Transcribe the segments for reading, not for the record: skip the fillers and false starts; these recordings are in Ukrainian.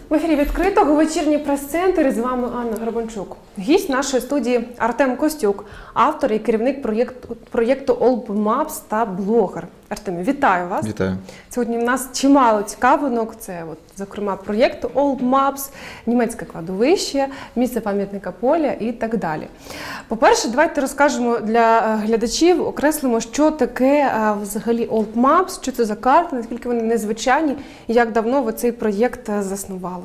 В ефірі «Відкритого» вечірній прес-центр, і з вами Анна Гребенчук. Гість нашої студії Артем Костюк, автор і керівник проєкту Old Maps та блогер. Артеме, вітаю вас. Вітаю. Сьогодні в нас чимало цікавинок. Це, зокрема, проєкту Old Maps, німецьке кладовище, місце пам'ятника поля і так далі. По-перше, давайте розкажемо для глядачів, окреслимо, що таке взагалі Old Maps, що це за карти, наскільки вони незвичайні і як давно ви цей проєкт заснували.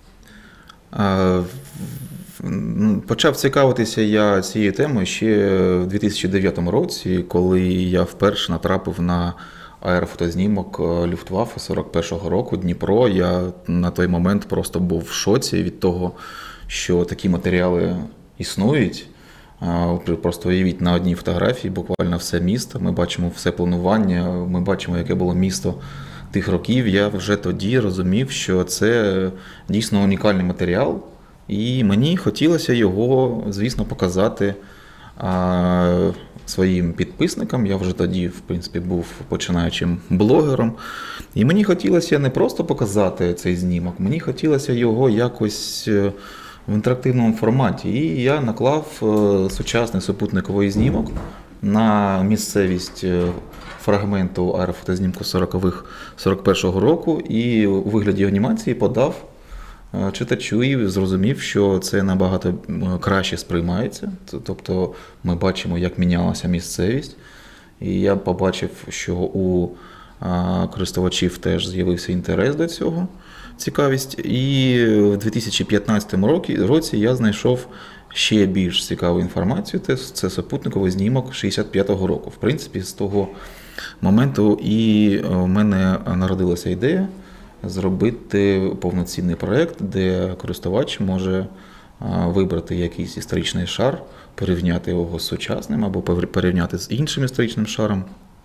Почав цікавитися я цією темою ще в 2009 році, коли я вперше натрапив на аерофотознімок Люфтваффе 41-го року, Дніпро. Я на той момент просто був в шоці від того, що такі матеріали існують. Просто уявіть, на одній фотографії буквально все місто, ми бачимо все планування, ми бачимо, яке було місто тих років. Я вже тоді розумів, що це дійсно унікальний матеріал. І мені хотілося його, звісно, показати своїм підписникам. Я вже тоді, в принципі, був починаючим блогером. І мені хотілося не просто показати цей знімок, мені хотілося його якось в інтерактивному форматі. І я наклав сучасний супутниковий знімок на місцевість фрагменту аерофотознімку 41-го року і у вигляді анімації подав читачу і зрозумів, що це набагато краще сприймається. Тобто ми бачимо, як мінялася місцевість. І я побачив, що у користувачів теж з'явився інтерес до цього, цікавість. І в 2015 році я знайшов ще більш цікаву інформацію. Це супутниковий знімок 65-го року. В принципі, з того моменту і в мене народилася ідея зробити повноцінний проєкт, де користувач може вибрати якийсь історичний шар, порівняти його з сучасним або порівняти з іншим історичним шаром.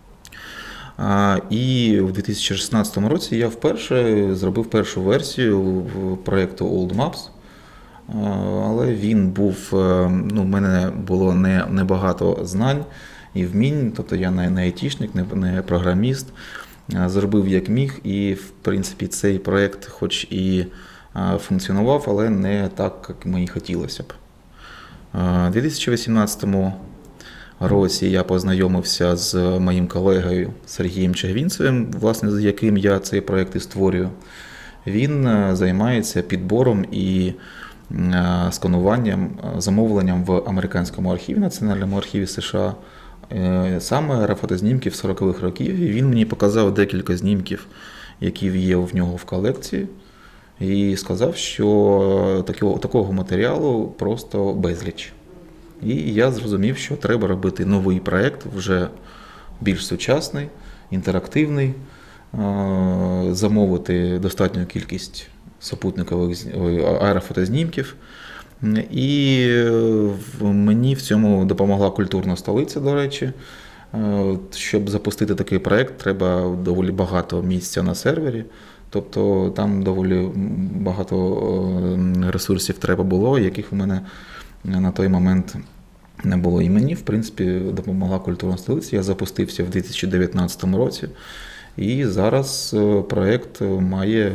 І в 2016 році я вперше зробив першу версію проєкту Old Maps, але він був, в мене було небагато знань і вмінь, тобто я не айтішник, не програміст. Зробив як міг, і, в принципі, цей проєкт хоч і функціонував, але не так, як мені хотілося б. У 2018 році я познайомився з моїм колегою Сергієм Чагвінцевим, власне, з яким я цей проєкт і створюю. Він займається підбором і скануванням, замовленням в американському архіві, Національному архіві США, саме аерофотознімків 40-х років, і він мені показав декілька знімків, які є в нього в колекції, і сказав, що такого матеріалу просто безліч. І я зрозумів, що треба робити новий проєкт, вже більш сучасний, інтерактивний, замовити достатню кількість супутникових аерофотознімків. І мені в цьому допомогла культурна столиця, до речі. Щоб запустити такий проєкт, треба доволі багато місця на сервері. Тобто там доволі багато ресурсів треба було, яких у мене на той момент не було. І мені, в принципі, допомогла культурна столиця. Я запустився в 2019 році. І зараз проєкт має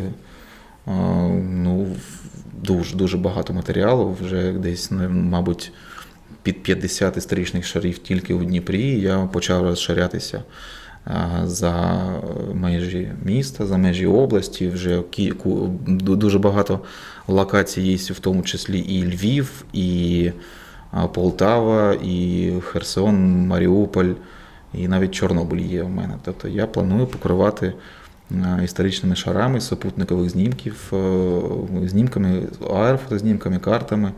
дуже багато матеріалу, вже десь, мабуть, під 50 історичних шарів тільки у Дніпрі. Я почав розширятися за межі міста, за межі області. Вже дуже багато локацій є, в тому числі і Львів, і Полтава, і Херсон, Маріуполь, і навіть Чорнобиль є в мене. Тобто я планую покривати історичними шарами супутникових знімків, знімками, аерофотознімками, картами,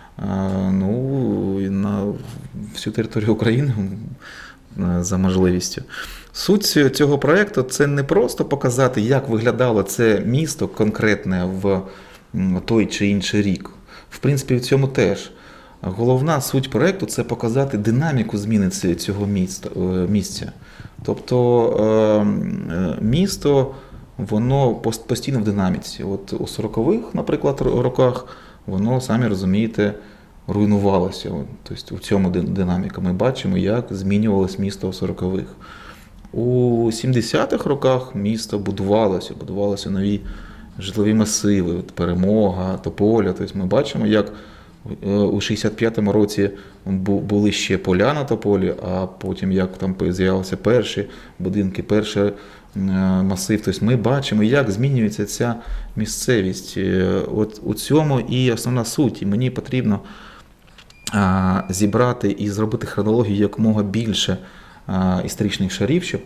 на всю територію України за можливістю. Суть цього проєкту – це не просто показати, як виглядало це місто конкретне в той чи інший рік. В принципі, в цьому теж. Головна суть проєкту – це показати динаміку зміни цього місця. Тобто місто, воно постійно в динаміці. От у 40-х, наприклад, роках, воно, самі розумієте, руйнувалося. Тобто у цьому динаміка. Ми бачимо, як змінювалось місто у 40-х. У 70-х роках місто будувалося нові житлові масиви, от Перемога, Тополя. Тобто ми бачимо, як у 65-му році були ще поля на Тополі, а потім як там з'явилися перші будинки, перший масив. Тобто ми бачимо, як змінюється ця місцевість. От у цьому і основна суть. І мені потрібно зібрати і зробити хронологію якомога більше історичних шарів, щоб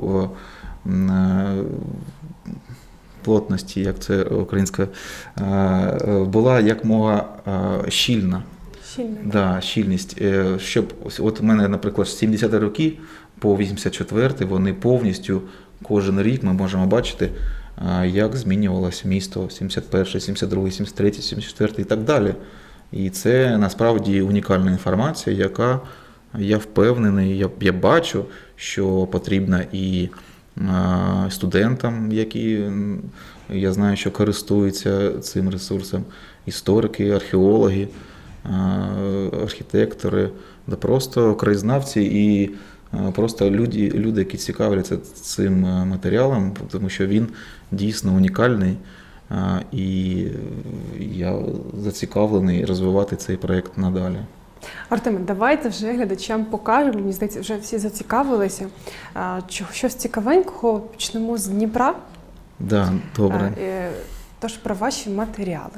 плотності, як це українська, була якомога щільна. Да, щільність. Щоб, от у мене, наприклад, з 70-ті роки по 84-й вони повністю, кожен рік ми можемо бачити, як змінювалося місто 71-й, 72-й, 73-й, 74-й і так далі. І це насправді унікальна інформація, яка, я впевнений, я бачу, що потрібна і студентам, які, я знаю, що користуються цим ресурсом, історики, археологи, архітектори, да просто краєзнавці і просто люди, які цікавляться цим матеріалом, тому що він дійсно унікальний, і я зацікавлений розвивати цей проєкт надалі. Артеме, давайте вже глядачам покажемо, мені здається, вже всі зацікавилися. Щось цікавенького, почнемо з Дніпра. Да, добре. Тож про ваші матеріали.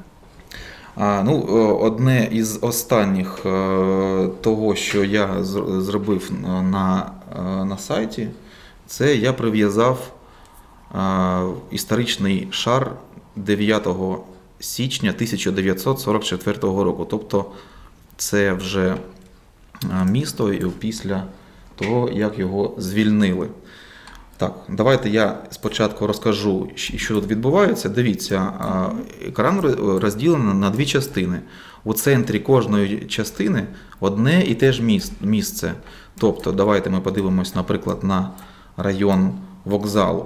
Одне із останніх того, що я зробив на сайті, це я прив'язав історичний шар 9 січня 1944 року. Тобто це вже місто після того, як його звільнили. Так, давайте я спочатку розкажу, що тут відбувається. Дивіться, екран розділений на дві частини. У центрі кожної частини одне і те ж місце. Тобто, давайте ми подивимось, наприклад, на район вокзалу.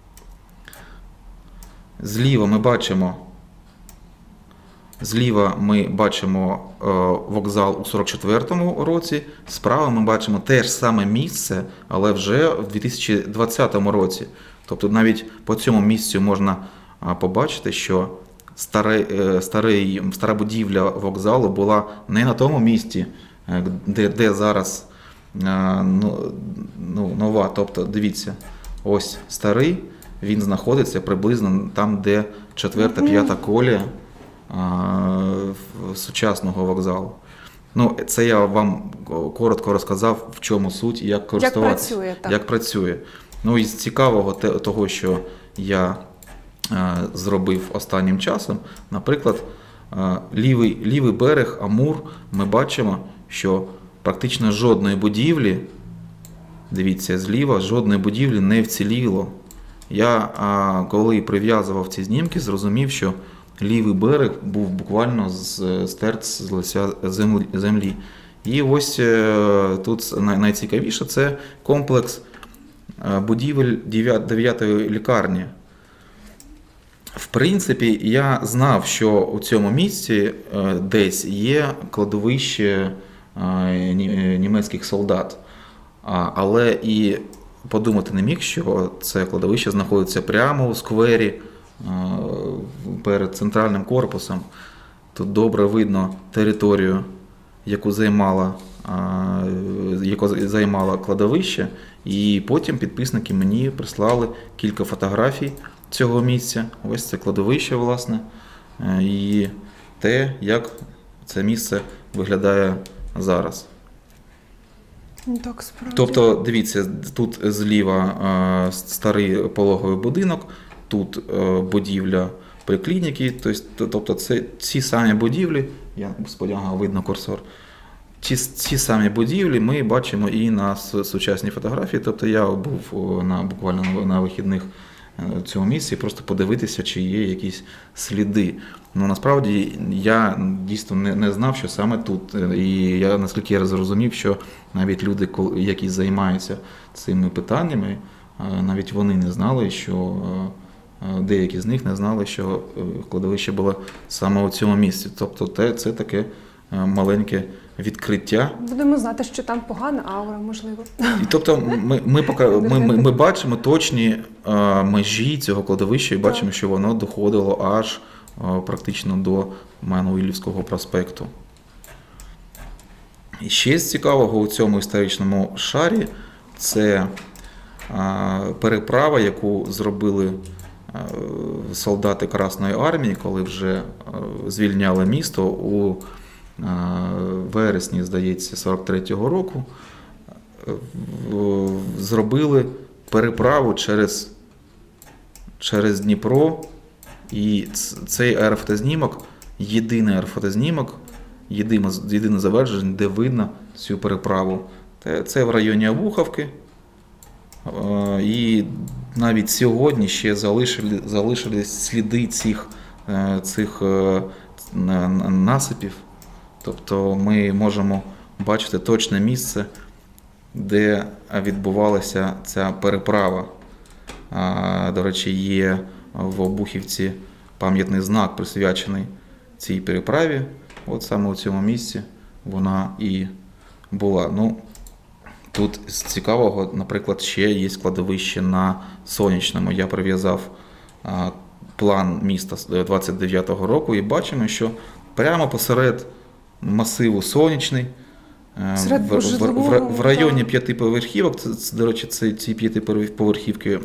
Зліва ми бачимо вокзал у 44-му році, справа ми бачимо те ж саме місце, але вже в 2020 році. Тобто навіть по цьому місцю можна побачити, що стара будівля вокзалу була не на тому місці, де зараз нова. Тобто, дивіться, ось старий, він знаходиться приблизно там, де 4-5 колія сучасного вокзалу. Це я вам коротко розказав, в чому суть і як користуватися. Як працює. Із цікавого того, що я зробив останнім часом, наприклад, лівий берег, Амур, ми бачимо, що практично жодної будівлі, дивіться, зліва, жодної будівлі не вціліло. Я, коли прив'язував ці знімки, зрозумів, що лівий берег був буквально стерт з лиця землі. І ось тут найцікавіше – це комплекс будівель 9-ї лікарні. В принципі, я знав, що у цьому місці десь є кладовище німецьких солдат. Але і подумати не міг, що це кладовище знаходиться прямо у сквері перед центральним корпусом. Тут добре видно територію, яку займало кладовище. І потім підписники мені прислали кілька фотографій цього місця. Ось це кладовище, власне, і те, як це місце виглядає зараз. Так, справді. Тобто, дивіться, тут зліва старий пологовий будинок, тут будівля поліклініки, тобто це ці самі будівлі, я сподіваюся, видно курсор, ці самі будівлі ми бачимо і на сучасній фотографії. Тобто я був буквально на вихідних в цьому місці, просто подивитися, чи є якісь сліди. Насправді я дійсно не знав, що саме тут. І я, наскільки я зрозумів, що навіть люди, які займаються цими питаннями, навіть вони не знали, що деякі з них не знали, що кладовище було саме у цьому місці. Тобто це таке маленьке відкриття. Будемо знати, що там погана аура, можливо. І тобто ми бачимо точні межі цього кладовища і бачимо, що воно доходило аж практично до Мануїльського проспекту. І ще з цікавого у цьому історичному шарі це переправа, яку зробили солдати Красної армії, коли вже звільняли місто у вересні, здається, 43-го року. Зробили переправу через Дніпро, і цей аерофотознімок, єдиний аерофотознімок, єдине завершення, де видно цю переправу. Це в районі Обуховки. І навіть сьогодні ще залишились сліди цих насипів. Тобто ми можемо бачити точне місце, де відбувалася ця переправа. До речі, є в Обухівці пам'ятний знак, присвячений цій переправі. От саме у цьому місці вона і була. Ну, тут з цікавого, наприклад, ще є складовище на Сонячному. Я прив'язав план міста 29-го року і бачимо, що прямо посеред масиву Сонячний, в районі 5 поверхівок, до речі, ці 5 поверхівки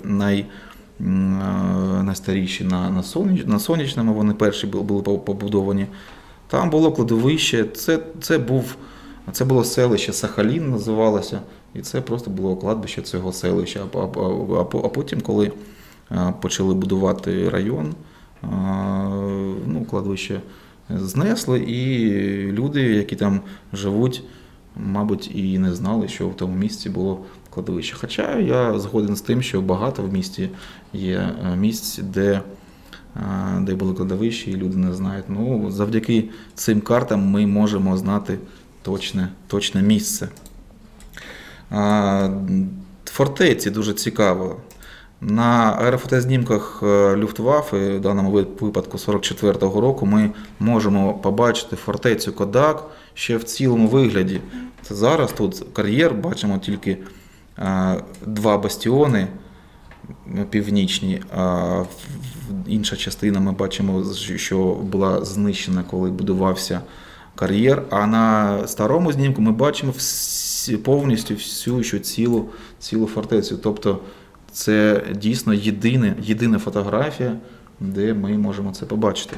найстаріші на Сонячному, вони перші були побудовані. Там було кладовище, це було селище Сахалін, називалося, і це просто було кладбище цього селища. А потім, коли почали будувати район, кладовище знесли, і люди, які там живуть, мабуть, і не знали, що в тому місці було кладовище. Хоча я згоден з тим, що багато в місті є місць, де були кладовища, і люди не знають. Ну, завдяки цим картам ми можемо знати точне місце. Фортеці дуже цікаво. На аерофотознімках Люфтваффе, в даному випадку 44-го року, ми можемо побачити фортецю Кодак ще в цілому вигляді. Це зараз тут кар'єр, бачимо тільки 2 бастіони північні, а інша частина ми бачимо, що була знищена, коли будувався кар'єр. А на старому знімку ми бачимо повністю всю цілу фортецю. Тобто це дійсно єдина фотографія, де ми можемо це побачити.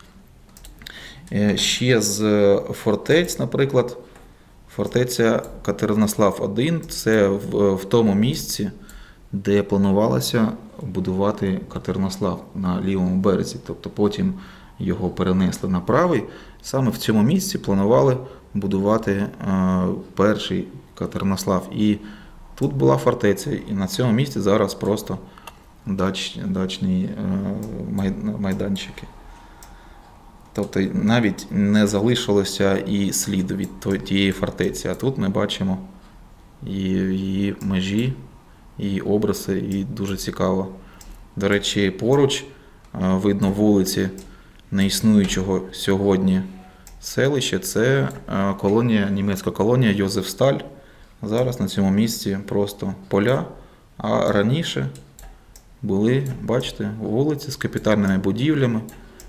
Ще з фортець, наприклад, фортеця Катеринослав-1 – це в тому місці, де планувалося будувати Катеринослав на лівому березі. Тобто потім його перенесли на правий. Саме в цьому місці планували будувати перший Катеринослав. І тут була фортеця, і на цьому місці зараз просто дачні майданчики. Тобто навіть не залишилося і сліду від тієї фортеці. А тут ми бачимо її межі, її обриси, і дуже цікаво. До речі, поруч видно вулиці неіснуючого сьогодні селища. Це німецька колонія Йозефсталь. Зараз на цьому місці просто поля, а раніше були, бачите, вулиці з капітальними будівлями,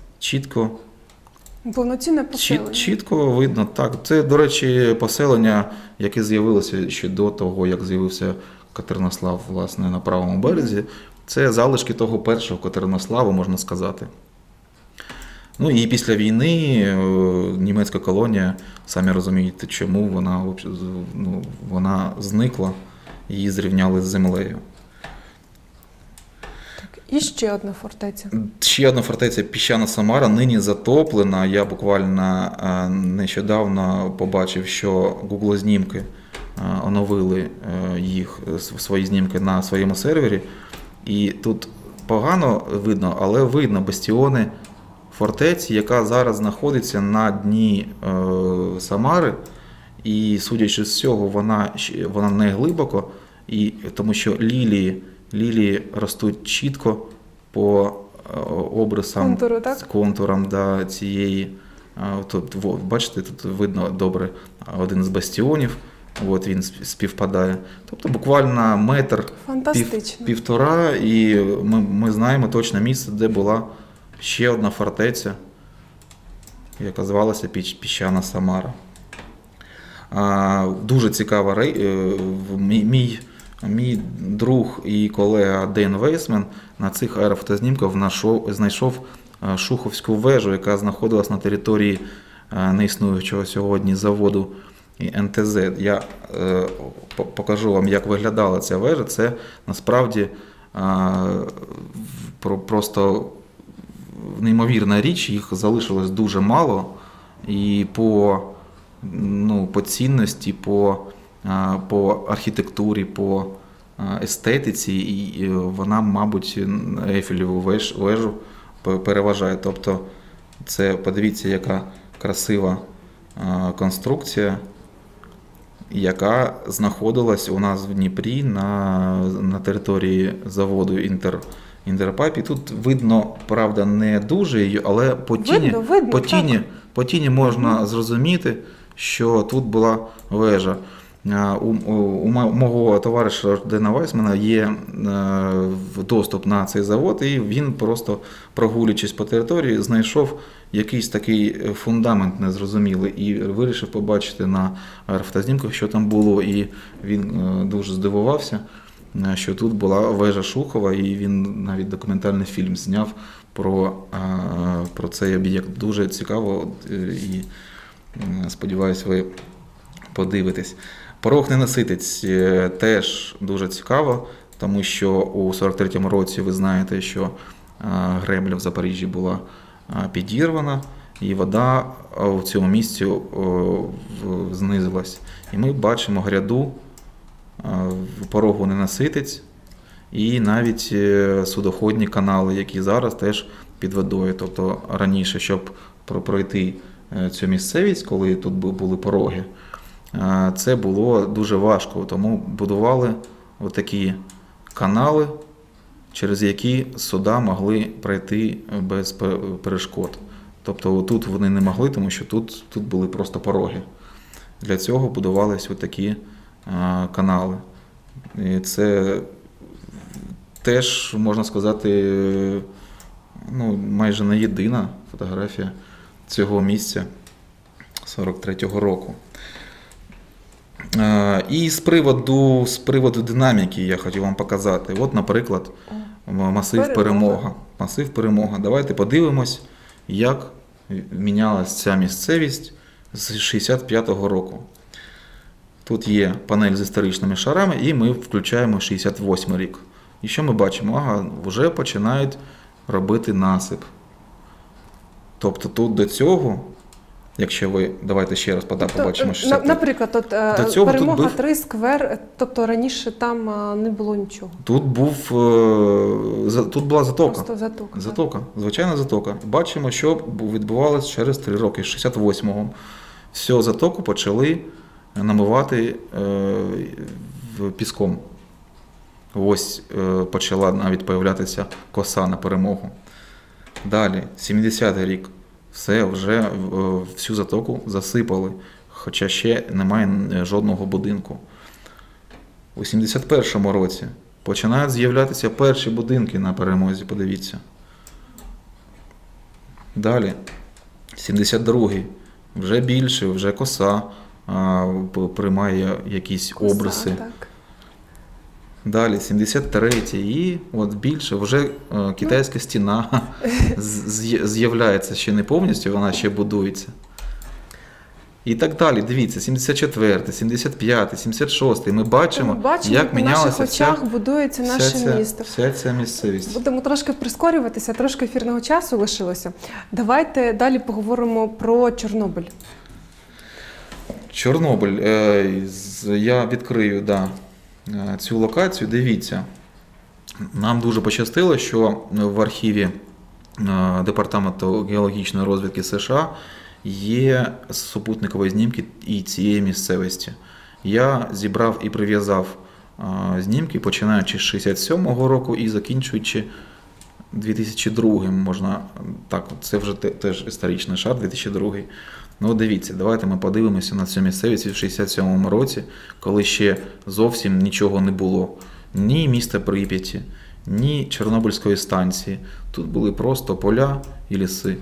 повноцінне поселення. Чітко видно, так. Це, до речі, поселення, яке з'явилося ще до того, як з'явився Катеринослав, власне, на правому березі. Це залишки того першого Катеринославу, можна сказати. Ну і після війни німецька колонія, самі розумієте, чому вона зникла, її зрівняли з землею. І ще одна фортеця. Ще одна фортеця Піщана Самара, нині затоплена. Я буквально нещодавно побачив, що Google-знімки оновили свої знімки на своєму сервері. І тут погано видно, але видно бастіони фортеці, яка зараз знаходиться на дні Самари. І, судячи з цього, вона не глибоко, тому що лілії ростуть чітко по обрисам, контурам цієї. Бачите, тут видно добре один з бастіонів, от він співпадає. Тобто буквально метр, Фантастично. півтора, і ми знаємо точне місце, де була ще одна фортеця, яка звалася Піщана Самара. Дуже цікава мій друг і колега Ден Вейсмен на цих аерофотознімках знайшов Шуховську вежу, яка знаходилась на території неіснуючого сьогодні заводу НТЗ. Я покажу вам, як виглядала ця вежа. Це насправді просто неймовірна річ, їх залишилось дуже мало. І по цінності, по архітектурі, по естетиці, і вона, мабуть, Ейфелеву вежу переважає. Тобто це, подивіться, яка красива конструкція, яка знаходилась у нас в Дніпрі на території заводу Інтерпайп. І тут видно, правда, не дуже її, але по тіні можна зрозуміти, що тут була вежа. У мого товариша Дена Вайсмена є доступ на цей завод, і він просто, прогулюючись по території, знайшов якийсь такий фундамент незрозумілий і вирішив побачити на аерофотознімках, що там було, і він дуже здивувався, що тут була вежа Шухова, і він навіть документальний фільм зняв про цей об'єкт. Дуже цікаво, і сподіваюся, ви подивитесь. Порох Ненаситець теж дуже цікаво, тому що у 43-му році ви знаєте, що гребля в Запоріжжі була підірвана, і вода в цьому місці знизилась. І ми бачимо гряду в порогу Ненаситець і навіть судоходні канали, які зараз теж під водою. Тобто раніше, щоб пройти цю місцевість, коли тут були пороги, це було дуже важко, тому будували отакі канали, через які суда могли пройти без перешкод. Тобто тут вони не могли, тому що тут були просто пороги. Для цього будувалися отакі канали. І це теж, можна сказати, майже не єдина фотографія цього місця 43-го року. І з приводу динаміки я хотів вам показати. От, наприклад, масив Перемога. Масив Перемога. Давайте подивимось, як мінялася ця місцевість з 65-го року. Тут є панель з історичними шарами, і ми включаємо 68 рік. І що ми бачимо? Вже починають робити насип. Тобто тут до цього, якщо ви, давайте ще раз побачимо. Наприклад, Перемога 3, сквер, тобто раніше там не було нічого. Тут була затока. Просто затока, звичайна затока. Бачимо, що відбувалося через 3 роки, 68-го. Всю затоку почали намивати піском. Ось почала навіть появлятися коса на Перемогу. Далі, 70-й рік. Все, вже всю затоку засипали, хоча ще немає жодного будинку. У 71-му році починають з'являтися перші будинки на Перемозі, подивіться. Далі, 72-й, вже більше, вже коса приймає якісь обриси. Так. Далі, 73-й, і от більше, вже китайська стіна з'являється ще не повністю, вона ще будується. І так далі, дивіться, 74-й, 75-й, 76-й, ми бачимо, як мінялася будується наше місто. Вся ця місцевість. Будемо трошки прискорюватися, трошки ефірного часу лишилося. Давайте далі поговоримо про Чорнобиль. Чорнобиль, я відкрию, цю локацію. Дивіться, нам дуже пощастило, що в архіві Департаменту геологічної розвідки США є супутникові знімки і цієї місцевості. Я зібрав і прив'язав знімки, починаючи з 67-го року і закінчуючи 2002 можна, так, це вже теж історичний шар, 2002. Ну, дивіться, давайте ми подивимося на цю місцевість в 67-му році, коли ще зовсім нічого не було. Ні міста Прип'яті, ні Чорнобильської станції. Тут були просто поля і ліси.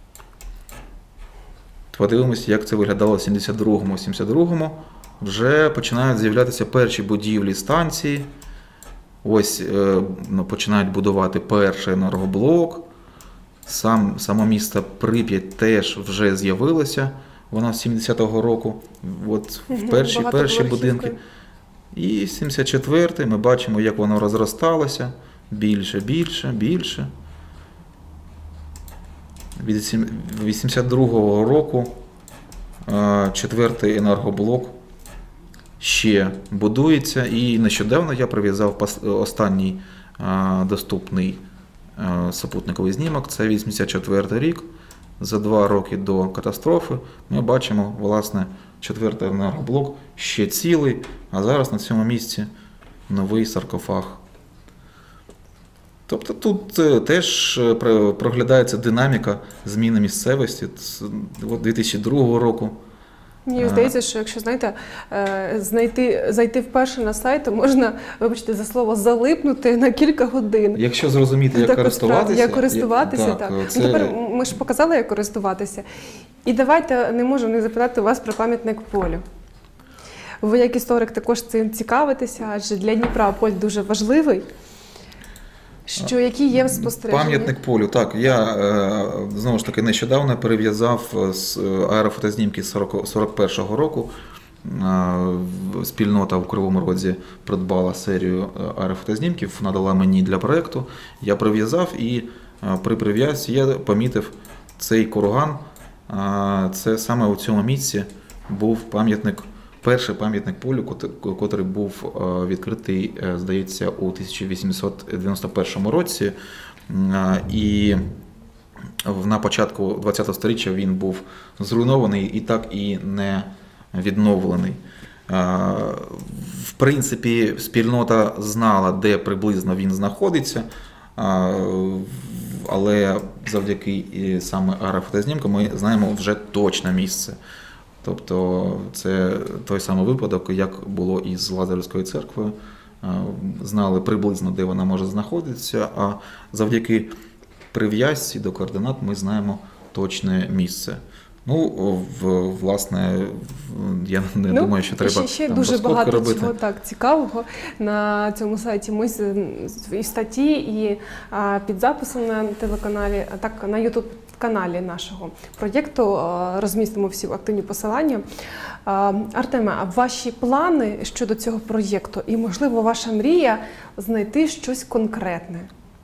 Подивимося, як це виглядало в 72-му. В 72-му вже починають з'являтися перші будівлі станції. Ось починають будувати перший енергоблок. Само місто Прип'ять теж вже з'явилося. Вона з 70-го року. От перші будинки. І 74-й ми бачимо, як воно розросталося. Більше. Від 82-го року четвертий енергоблок ще будується. І нещодавно я прив'язав останній доступний супутниковий знімок. Це 84-й рік. За 2 роки до катастрофи ми бачимо, власне, четвертий енергоблок ще цілий, а зараз на цьому місці новий саркофаг. Тобто тут теж проглядається динаміка зміни місцевості. От 2002 року. Мені здається, що якщо, знаєте, зайти вперше на сайт, то можна, вибачте за слово, залипнути на кілька годин. Якщо зрозуміти, як користуватися. Як користуватися, так. Це... Ну, тепер ми ж показали, як користуватися. І давайте, не можу не запитати у вас про пам'ятник полю. Ви як історик також цим цікавитеся, адже для Дніпра поль дуже важливий. Які є спостереження? Пам'ятник полю. Так, я, знову ж таки, нещодавно перев'язав з аерофотознімки 41-го року. Спільнота в Кривому Розі придбала серію аерофотознімків, надала мені для проєкту. Я прив'язав і при прив'язці я помітив цей курган. Це саме у цьому місці був пам'ятник, перший пам'ятник полю, котрий був відкритий, здається, у 1891 році. І на початку ХХ століття він був зруйнований і так і не відновлений. В принципі, спільнота знала, де приблизно він знаходиться, але завдяки саме аерофотознімкам ми знаємо вже точне місце. Тобто це той самий випадок, як було із Лазарівською церквою. Знали приблизно, де вона може знаходитися, а завдяки прив'язці до координат ми знаємо точне місце. Ну, власне, я не думаю, що треба ще там дуже багато робити. Чого так цікавого на цьому сайті. Ми і статті, і під записом на телеканалі, а так на YouTube-каналі нашого проєкту розмістимо всі активні посилання. Артеме, а ваші плани щодо цього проєкту і, можливо, ваша мрія знайти щось конкретне?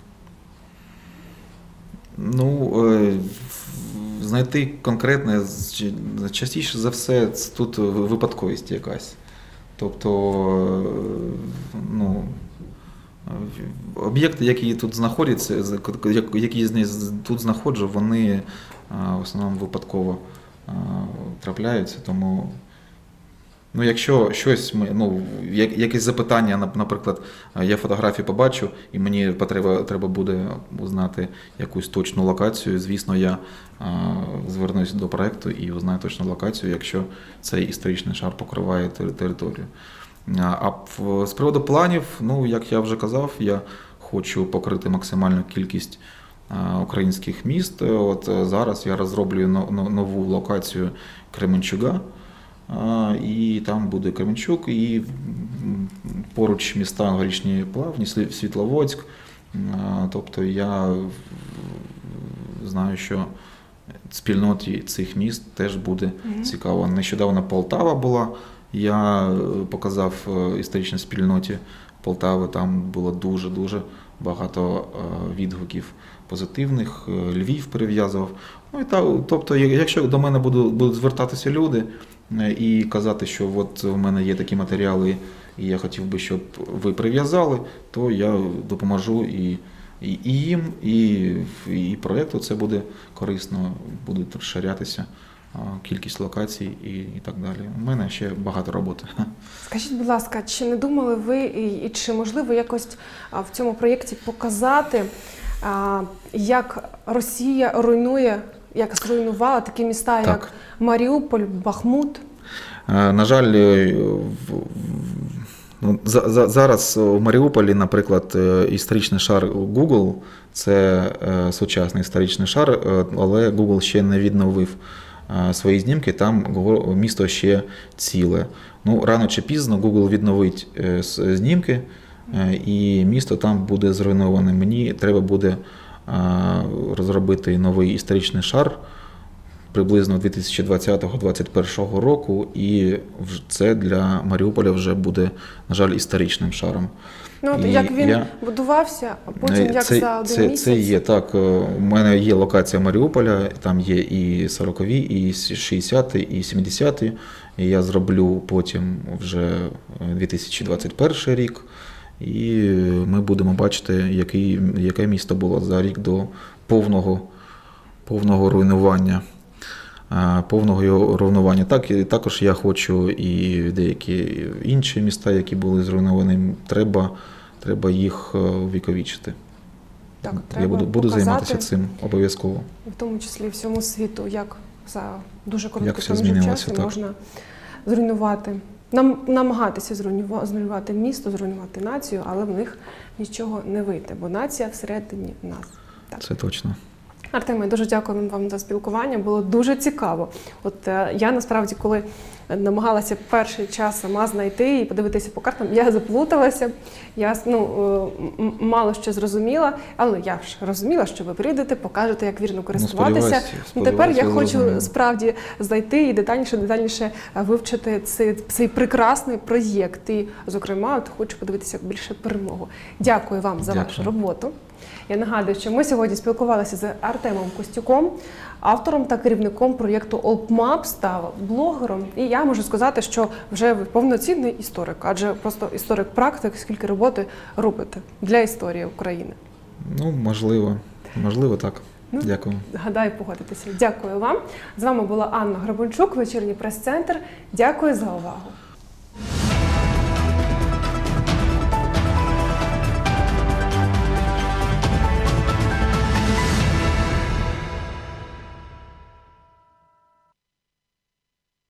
Ну, знайти конкретне, частіше за все, тут випадковість якась. Тобто, ну, об'єкти, які тут знаходяться, які з них тут знаходжу, вони в основному випадково трапляються, тому... Ну, якщо щось, якесь запитання, наприклад, я фотографію побачу, і мені треба буде узнати якусь точну локацію, звісно, я звернусь до проєкту і узнаю точну локацію, якщо цей історичний шар покриває територію. А з приводу планів, ну, як я вже казав, я хочу покрити максимальну кількість українських міст. От зараз я розроблюю нову локацію Кременчуга. І там буде Кременчук, і поруч міста Горішні Плавні, Світловодськ. Тобто я знаю, що спільноті цих міст теж буде цікаво. Нещодавно Полтава була, я показав історичній спільноті Полтави, там було дуже-дуже багато відгуків позитивних, Львів перев'язував. Ну, тобто, якщо до мене будуть звертатися люди, і казати, що от у мене є такі матеріали, і я хотів би, щоб ви прив'язали, то я допоможу і їм, і проєкту. Це буде корисно, буде розширятися кількість локацій і так далі. У мене ще багато роботи. Скажіть, будь ласка, чи не думали ви, і чи можливо якось в цьому проєкті показати як Росія руйнує, як зруйнувала такі міста, Так. як Маріуполь, Бахмут. На жаль, зараз у Маріуполі, наприклад, історичний шар Google – це сучасний історичний шар, але Google ще не відновив свої знімки, там місто ще ціле. Ну, рано чи пізно Google відновить знімки, і місто там буде зруйноване. Мені треба буде розробити новий історичний шар приблизно 2020-2021 року, і це для Маріуполя вже буде, на жаль, історичним шаром. Ну, от як він будувався, а потім як за один місяць? Це є, так. У мене є локація Маріуполя, там є і 40-ві, і 60-ті, і 70-ті. І я зроблю потім вже 2021 рік. І ми будемо бачити, яке місто було за рік до повного руйнування. Повного його руйнування. Також я хочу і деякі інші міста, які були зруйновані, треба їх увіковічити. Так, я буду займатися цим обов'язково. В тому числі всьому світу, як за дуже короткий час можна зруйнувати, намагатися зруйнувати місто, зруйнувати націю, але в них нічого не вийде, бо нація всередині нас. Так. Це точно. Артеме, дуже дякую вам за спілкування, було дуже цікаво. От я насправді, коли намагалася перший час сама знайти і подивитися по картам, я заплуталася, я мало що зрозуміла, але я ж розуміла, що ви прийдете, покажете, як вірно користуватися. Тепер я хочу справді зайти і детальніше вивчити цей прекрасний проєкт. І, зокрема, хочу подивитися більше перемогу. Дякую вам за вашу роботу. Я нагадую, що ми сьогодні спілкувалися з Артемом Костюком, автором та керівником проєкту OldMaps та блогером. І я можу сказати, що вже ви повноцінний історик, адже просто історик-практик, скільки роботи робите для історії України. Ну, можливо так. Дякую. Гадаю, погодитеся. Дякую вам. З вами була Анна Грабунчук, вечірній прес-центр. Дякую за увагу.